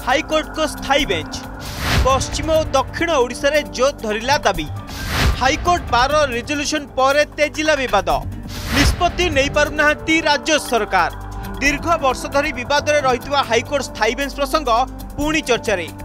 High court को स्थायी bench पश्चिम और दक्षिण ओडिशा रे जोत धरिला दाबी हाईकोर्ट बार रिजोल्यूशन पर तेजिला विवाद निष्पत्ति नहीं पारुनाहांती राज्य सरकार दीर्घ वर्ष धरी विवाद रे रहितवा हाईकोर्ट स्थायी बेंच प्रसंग पुणी चर्चा रे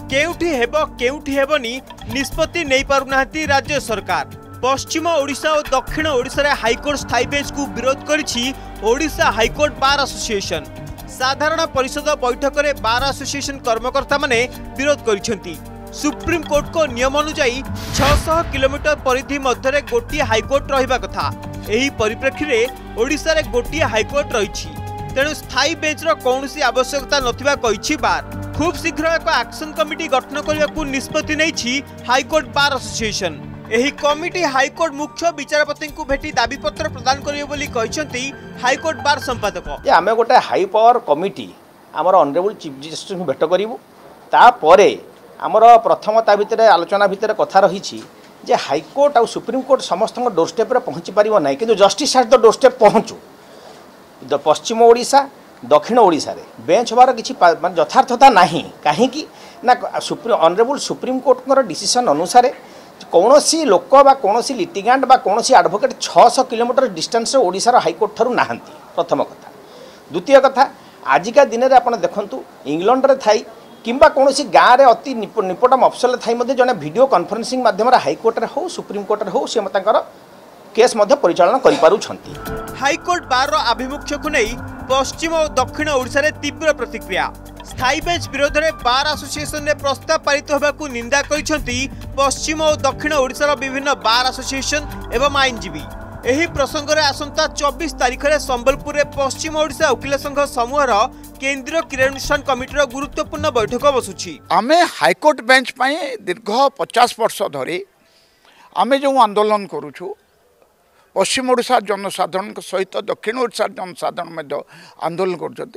केउठी हेबनी निष्पत्ति नहीं पारुनाहांती राज्य सरकार पश्चिम ओडिशा और दक्षिण ओडिशा रे हाईकोर्ट स्थायी बेंच को विरोध करिछि ओडिशा हाईकोर्ट बार एसोसिएशन साधारण परिषद बैठक में बार एसोसिएशन कर्मकर्ता माने विरोध करिसेंती सुप्रीम कोर्ट को नियम अनुसार 600 किलोमीटर परिधि मध्य गोटे हाईकोर्ट रहिबा कथा एही परिप्रेक्षी में ओडिशा रे गोटे हाईकोर्ट रही तेणु स्थायी बेंच रो कौनसी आवश्यकता नथिबा कहिछि बार खूब शीघ्र एक एक्शन कमिटी गठन करने निष्पत्ति नहीं हाईकोर्ट बार एसोसिएशन एही कमिटी हाईकोर्ट मुख्य विचारपति को भेटी दाबीपत्र प्रदान करियो बोली कहिसेंती हाईकोर्ट बार संपादक आमे गोटे हाई पावर कमिटी आमर ऑनरेबल चीफ जस्टिस भेट करिवु तापरे आमर प्रथमता भितर आलोचना भितर कथा रही जे हाईकोर्ट और सुप्रीम कोर्ट समस्त डोरस्टेप पहुँची पार ना कि जस्टिस एट द डोरस्टेप पहुँचू पश्चिम ओडिशा दक्षिण ओडिशा रे बेंच हबार किसी यथार्थता नहीं कहीं ना ऑनरेबल सुप्रीम कोर्ट डिसीजन अनुसार कौन सी लोक बा कौन सी लिटिगेंट बा कौन सी एडवोकेट 600 किलोमीटर डिस्टेंस ओडिशार हाईकोर्ट ठारू नाहांती प्रथम कथा द्वितीय कथा आजिका दिन में आपड़ देखु इंग्लैंड रे थाई किंबा कौन सी गाँव में अति निपट मफसल थाई जड़े वीडियो कॉन्फ्रेंसिंग माध्यम हाईकोर्ट रे हो सुप्रीम कोर्ट रे हो सी केस परिचालन करिपारुछंती हाईकोर्ट बार आभिमुख्य को नहीं पश्चिम और दक्षिण ओडिशा रे तीव्र प्रतिक्रिया स्थायी बेंच विरोध में बार एसोसिएशन ने प्रस्ताव पारित होगा निंदा करिसेंती पश्चिम और दक्षिण ओडिशा विभिन्न बार एसोसिएशन एवं आईनजीवी एही प्रसंग में आसंता 24 तारिख में संबलपुर में पश्चिम ओडिशा वकील संघ समूहर केंद्रीय क्रियानुष्ठान कमिटीर गुरुत्वपूर्ण बैठक बसुछि आमे हाईकोर्ट बेंच पाए दीर्घ 50 वर्ष धरी आमे जो आंदोलन करूछु पश्चिम ओडिशा जनसाधारण सहित दक्षिण ओडिशा जनसाधारण आंदोलन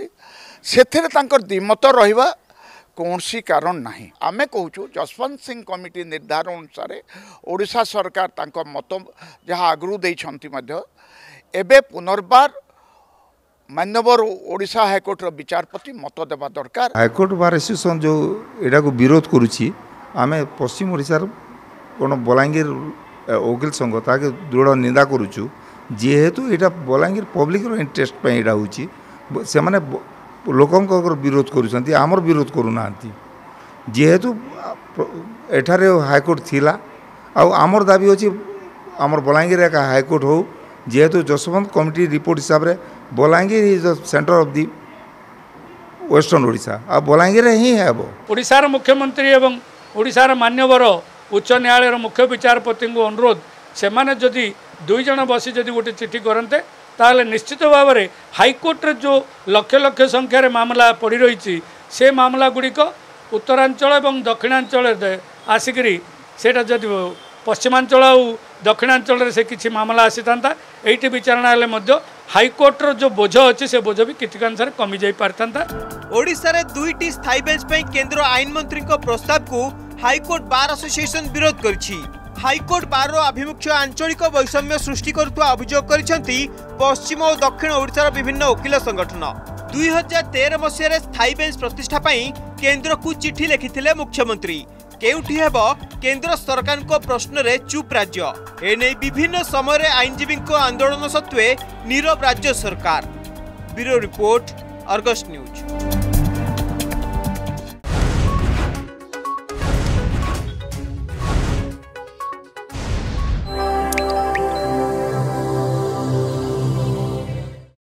कर द्विमत रहिबा कौन सी कारण नहीं आमे कहूँ जसवंत सिंह कमिटी निर्धारण अनुसार ओडिशा सरकार तांको मत जहाँ आगु देइछंती एबे पुनर्बार मान्यवर ओडिशा हाईकोर्ट विचारपति मत देवा दरकार हाईकोर्ट बार एसोसिएशन जो एटा को विरोध करुछि आमे पश्चिम ओडिशा कोन बलांगीर वकील संघ ताके दृढ़ निंदा करुचु जेहेतु यहाँ बलांगीर पब्लिक इंटरेस्ट पे यहाँ हूँ से मैंने लोकों विरोध करुँच आमर विरोध करूना जेहेतु एठारे हाईकोर्ट थिला आमर दाबी अच्छी आमर बलांगीर एक हाईकोर्ट हो जेहेतु जसवंत कमिटी रिपोर्ट हिसाब से Balangir is the centre of the western Odisha आ बलांगीर ही है ओडिशार मुख्यमंत्री एवं ओडिशार मान्यवर उच्च न्यायालय मुख्य विचारपति को अनुरोध से माने जदि दुई जन बसी जदि गोटे चिठी करते ताहले निश्चित भाव में हाईकोर्ट रे जो लक्ष लक्ष संख्यार मामला पड़ी रही से मामला गुड़िक उत्तरांचल और दक्षिणांचल आसिकी सेटा जदि पश्चिमांचल और दक्षिणांचल से किसी मामला आसी था ये विचारणा हेले हाईकोर्ट जो बोझ अच्छी से बोझ भी कितकांश कमी जाई पारता ओडिशा रे दुईटी स्थायी बेंच पे केंद्र आईन मंत्री प्रस्ताव को हाईकोर्ट बार एसोसिएशन विरोध करिछि हाईकोर्ट बार आभिमुख्य आंचलिक वैषम्य सृष्टि करुवा अभियोग करिसेंती पश्चिम और दक्षिण ओडिशार विभिन्न वकील संगठन 2013 मसीह स्थायी बेंच प्रतिष्ठा पाई केंद्र को चिठी लिखिथिले मुख्यमंत्री केउठी हेबो केंद्र सरकार को प्रश्न रे चुप राज्य एने विभिन्न समय आईनजीवी आंदोलन सत्वे नीरव राज्य सरकार ब्यूरो रिपोर्ट अर्गस न्यूज।